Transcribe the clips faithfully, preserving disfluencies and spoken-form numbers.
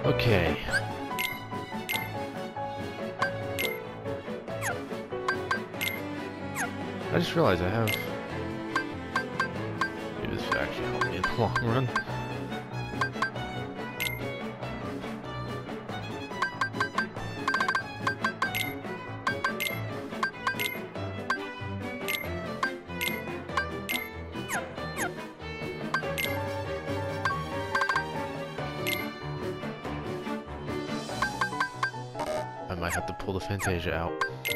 Okay. I just realized I have... Maybe this would actually help me in the long run. I might have to pull the Fantasia out.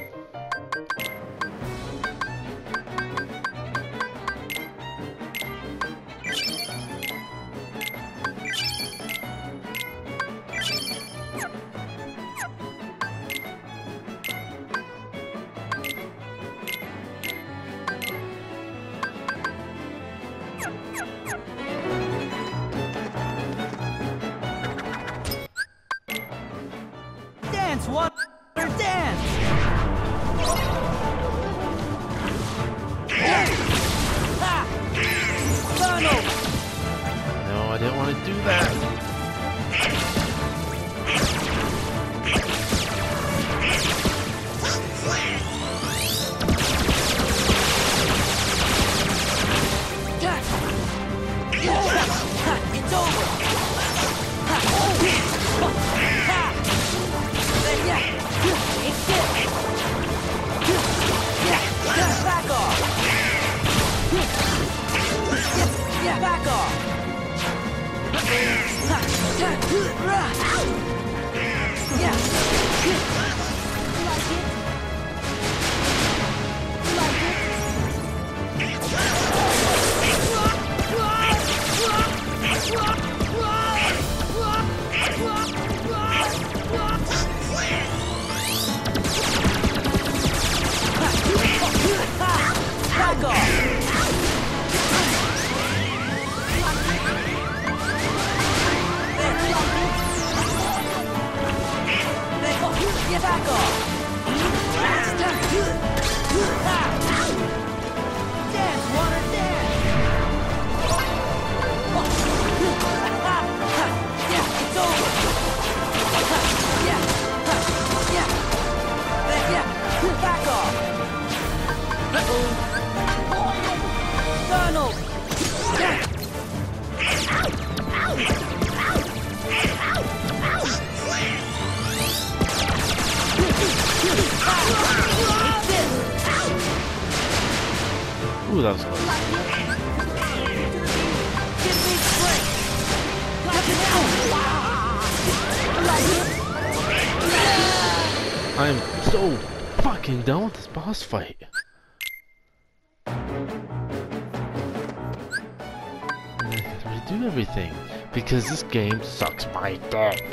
Dance, water, dance! Ha! Donald! No, I didn't want to do that. It's over! Back off! Yeah, back off! Back off! Get back off! Dance, water, dance! Yeah, it's over! Yeah, yeah, yeah, back off! Donald! Ooh, that was close. I'm so fucking done with this boss fight. I have to redo everything because this game sucks my dick.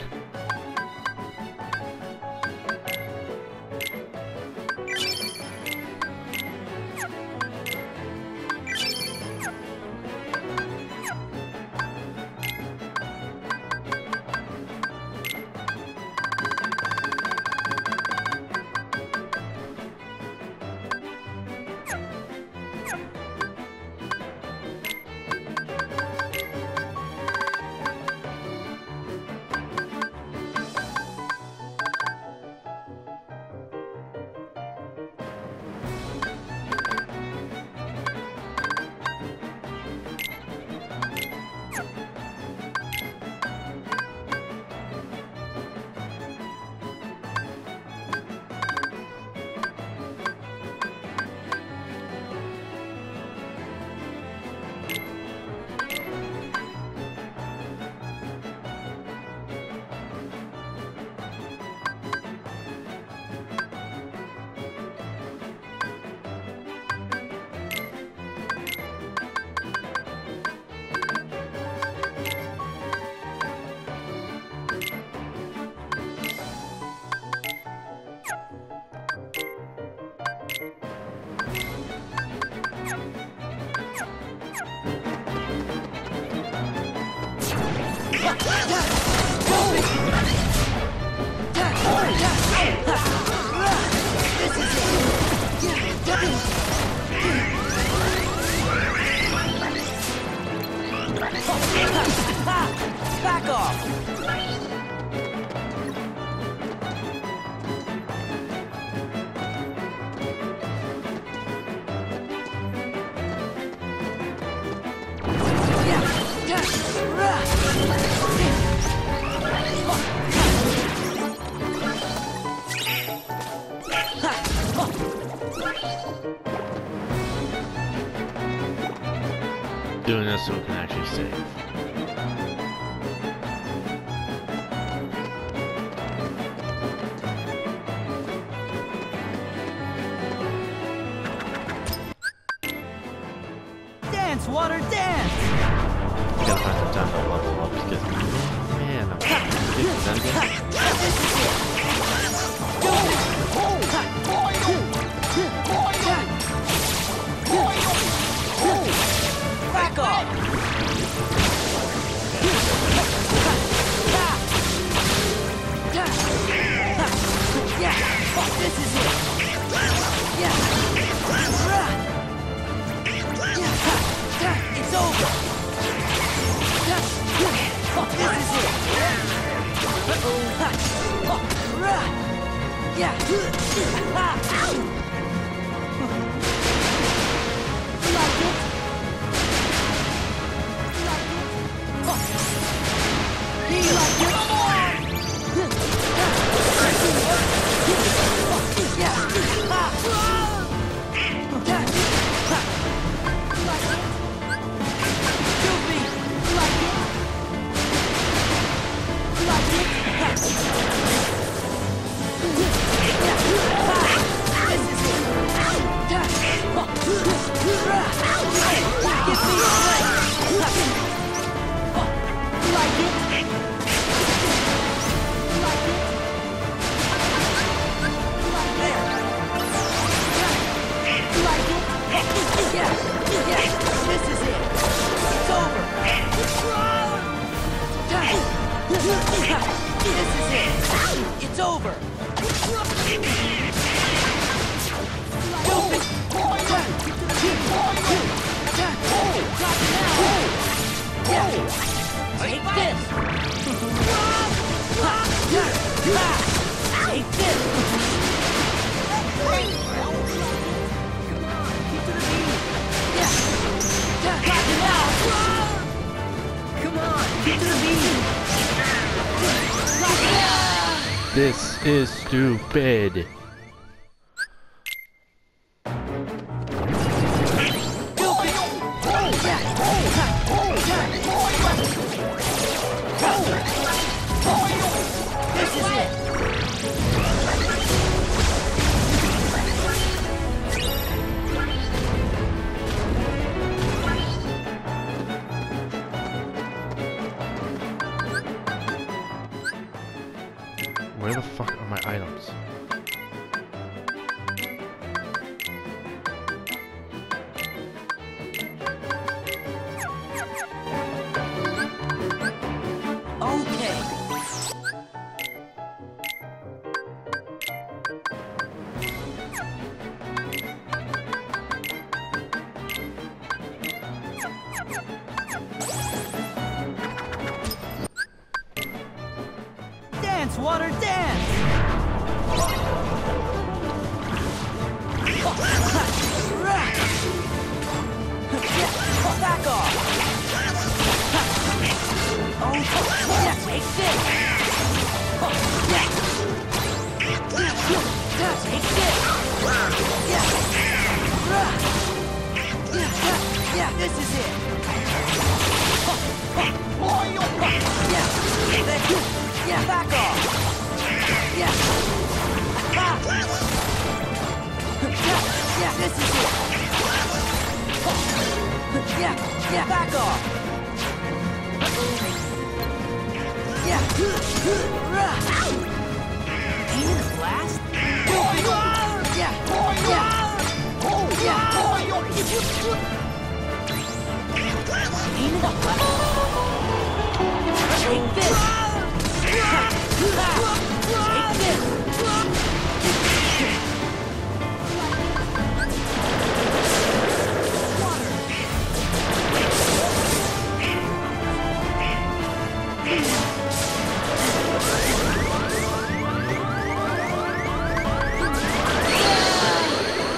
Back off! Doing this so we can actually save. Dance, water, dance! Gotta find some time to level up because, man, I'm addicted to that again. This is it! Back off! Yeah, this is it! Yeah! It's over! This is it! Yeah! Like it? Be like it? Yeah! It's over! Take this! Take this! Come on, get to the beat! This is stupid. This is it. Where the fuck are my items? Okay. Dance, water, dance! Back off! Oh, yeah, take this! Yeah! Take this! Yeah! Yeah, this is it! Yeah! Yeah, back off! Yeah! Yeah, this is it! Yeah, yeah, back off! Yeah! Ain't it a blast? Yeah! Yeah! Yeah! Ain't it a blast? Take this! Take this!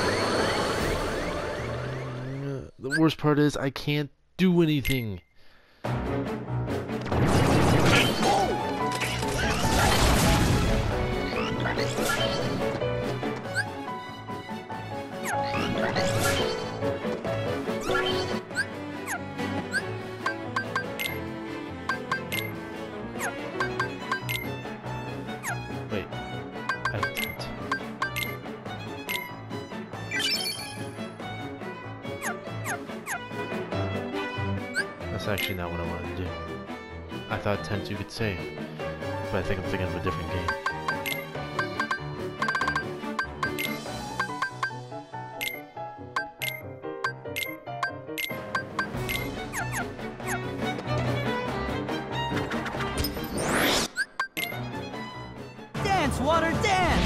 The worst part is I can't do anything. Wait, I have tent. That's actually not what I wanted to do. I thought tent you could save, but I think I'm thinking of a different game. Dance, water, dance!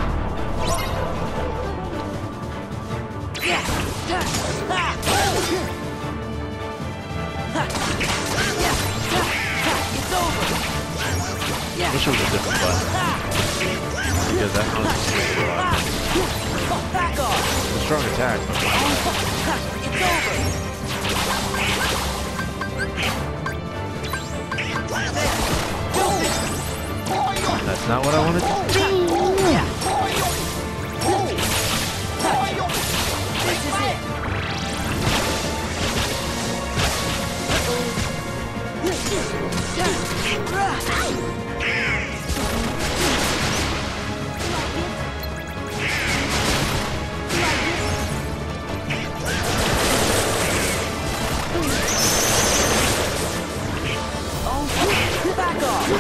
Yeah! Ha! Ha! Ha! Yeah! Ha! Ha! It's over! Yeah! Wish it was a different button, because that one is super Ha! Back off! a strong attack. But Ha! It's over! that's not what I wanted to do. Yeah! This is it! Oh, back off!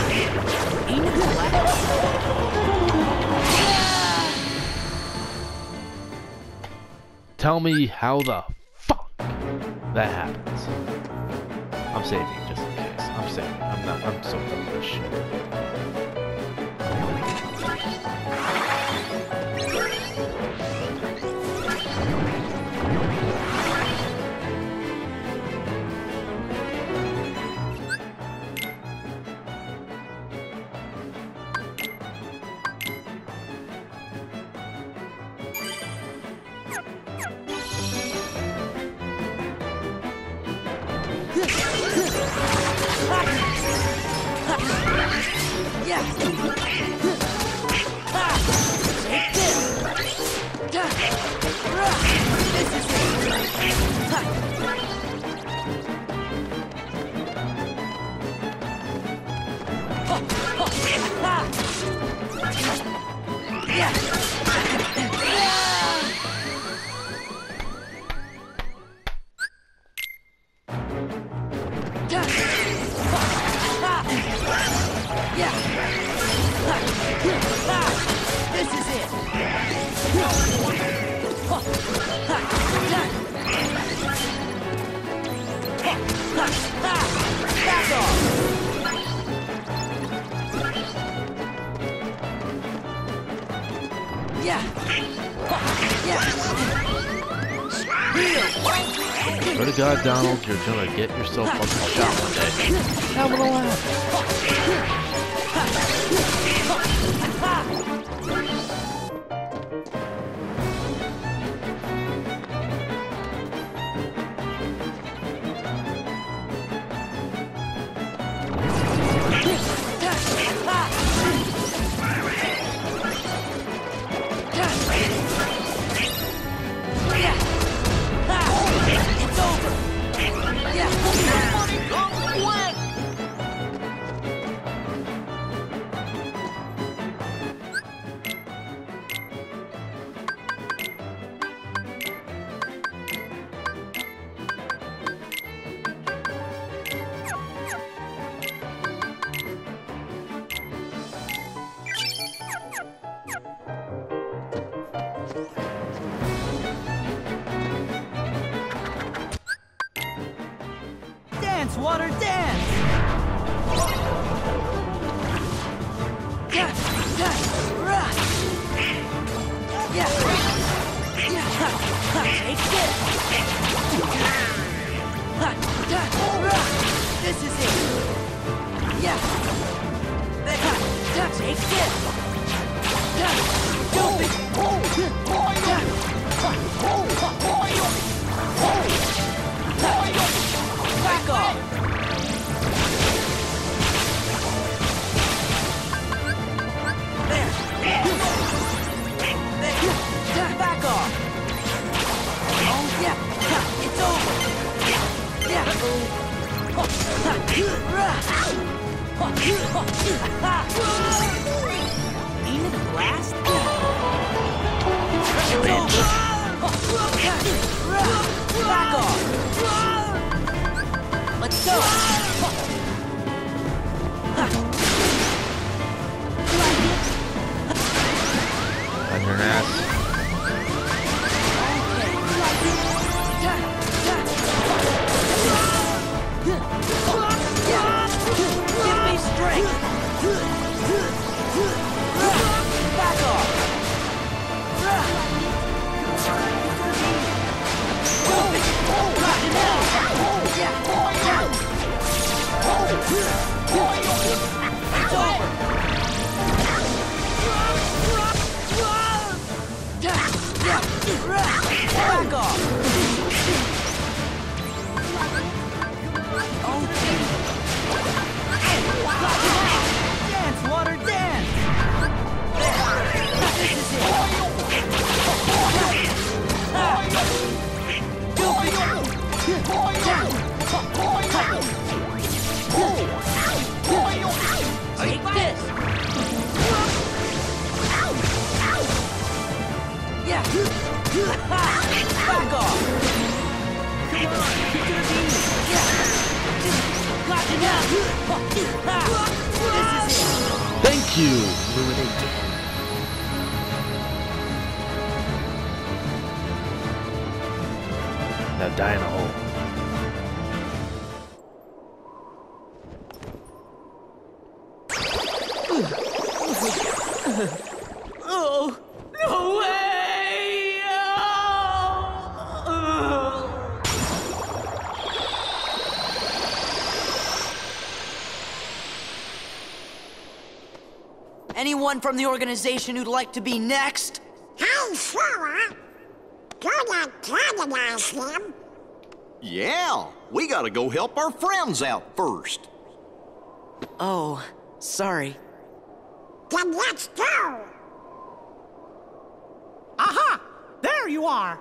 Tell me how the fuck that happens. I'm saving just in case. I'm saving. I'm not. I'm so done with this shit. Yeah! Take this! This is it! Yeah! Yeah! This is it! Back off! Yeah! Yeah! Swear to God, Donald, you're gonna get yourself fucking shot one day. Have a laugh. It's over! Yeah! Dance, water, dance! Yeah! Yeah! Rah! Yeah! Yeah! Ha! Ha! Take this! Ha! Ha! Rah! This is it! Yeah! Ha! Ha! Take this! Yeah! Don't be... Yeah! Back off! Aim at the blast. Back off. Let's go. On your ass. Give me strength. Back off. It's over. Back off. Okay. Dance, water, dance. This is it. Goofy. Take this. Yeah. Back off. Come on, keep it easy. Yeah. Lock it up. This is it. Thank you, Luminator. Now die in a hole. Oh, no way! Oh. Anyone from the organization who'd like to be next? Hey, Flora! Gonna canonize him? Yeah, we gotta go help our friends out first. Oh, sorry. Then let's go! Aha! There you are!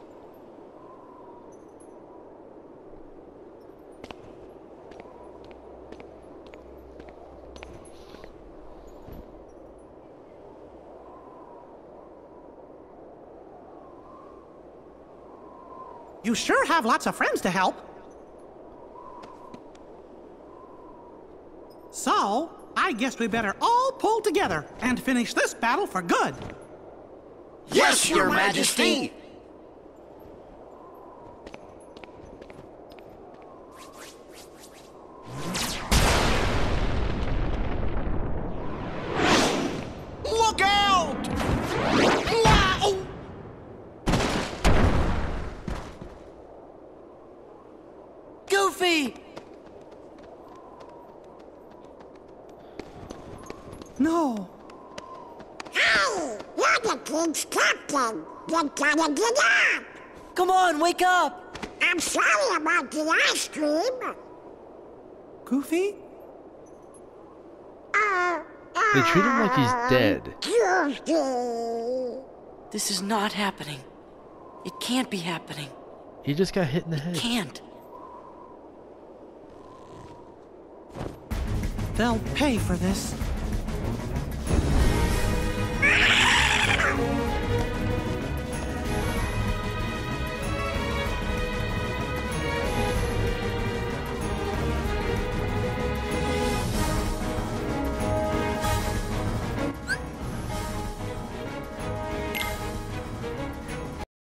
You sure have lots of friends to help. So, I guess we better all pull together and finish this battle for good. Yes, Your Majesty! Look out! Wow! Goofy! No. Hey! You're the king's captain! You gotta get up! Come on, wake up! I'm sorry about the ice cream! Goofy? Uh, They treat him like he's dead. Goofy! This is not happening. It can't be happening. He just got hit in the head. Can't. They'll pay for this.